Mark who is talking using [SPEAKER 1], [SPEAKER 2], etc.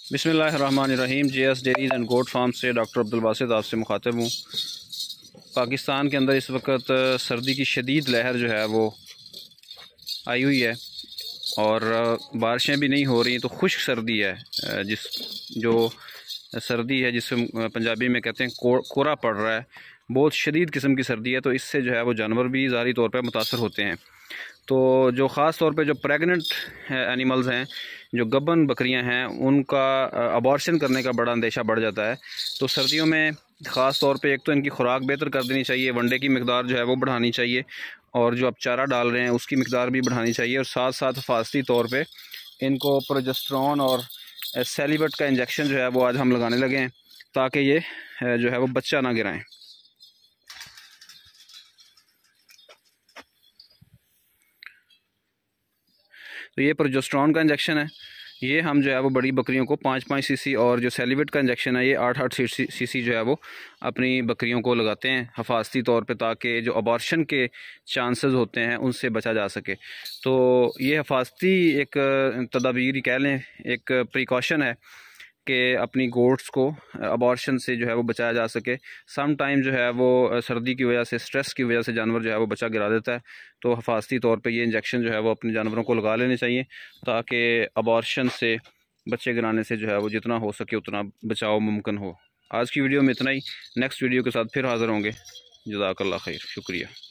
[SPEAKER 1] बिस्मिल्लाहिर्रहमानिर्रहीम। JS dairies and goat farm से doctor Abdul Basit आपसे मुखातिब हूँ। पाकिस्तान के अंदर इस वक्त सर्दी की शदीद लहर जो है वो आई हुई है और बारिशें भी नहीं हो रही, तो खुश्क सर्दी है। जो सर्दी है जिसे पंजाबी में कहते हैं कोरा पड़ रहा है, बहुत शदीद किस्म की सर्दी है। तो इससे जो है वो जानवर भी ज़ाहिरी तौर पर मुतासर होते हैं। तो जो ख़ास तौर पे जो प्रेग्नेंट एनिमल्स हैं, जो गब्बन बकरियां हैं, उनका अबॉर्शन करने का बड़ा अंदेशा बढ़ जाता है। तो सर्दियों में ख़ास तौर पे एक तो इनकी खुराक बेहतर कर देनी चाहिए, वनडे की मिकदार जो है वो बढ़ानी चाहिए, और जो आप चारा डाल रहे हैं उसकी मिकदार भी बढ़ानी चाहिए। और साथ साथ हिफाजती तौर पे इनको प्रोजेस्टेरोन और सेलिबट का इंजेक्शन जो है वो आज हम लगाने लगे हैं, ताकि ये जो है वो बच्चा ना गिराएँ। तो ये प्रोजेस्टेरोन का इंजेक्शन है, ये हम जो है वो बड़ी बकरियों को 5-5 सीसी, और जो सेलिबेट का इंजेक्शन है ये 8-8 सीसी जो है वो अपनी बकरियों को लगाते हैं हिफाजती तौर पे, ताकि जो अबॉर्शन के चांसेस होते हैं उनसे बचा जा सके। तो ये हिफाजती एक तदाबीर कह लें, एक प्रिकॉशन है कि अपनी गोट्स को अबॉर्शन से जो है वो बचाया जा सके। सम टाइम जो है वो सर्दी की वजह से, स्ट्रेस की वजह से जानवर जो है वो बच्चा गिरा देता है। तो हिफाजती तौर पे ये इंजेक्शन जो है वो अपने जानवरों को लगा लेने चाहिए, ताकि अबॉर्शन से बच्चे गिराने से जो है वो जितना हो सके उतना बचाव मुमकिन हो। आज की वीडियो में इतना ही। नेक्स्ट वीडियो के साथ फिर हाज़िर होंगे। जज़ाकल्लाह खैर, शुक्रिया।